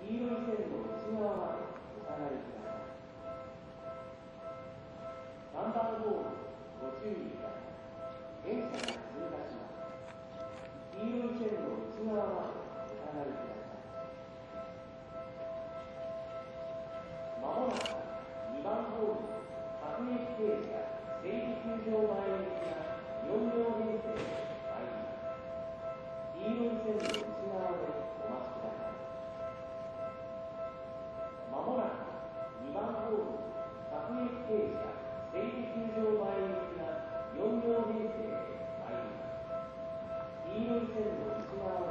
黄色い線の内側までお下がりください。3番ホームご注意ください。電車が通過します。黄色い線の内側までお下がりください。まもなく2番ホーム各駅停車西武球場前行きが4両編成で参ります。黄色い線の内側でお待ちください。まもなく2番ホーム各駅停車西武球場前行きが4両編成で参ります。黄色い線の内側